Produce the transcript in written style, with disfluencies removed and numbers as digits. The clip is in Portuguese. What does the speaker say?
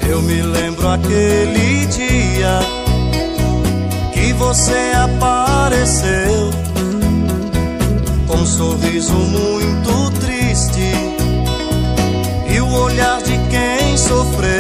Eu me lembro aquele dia que você apareceu com um sorriso muito triste e o olhar de quem sofreu.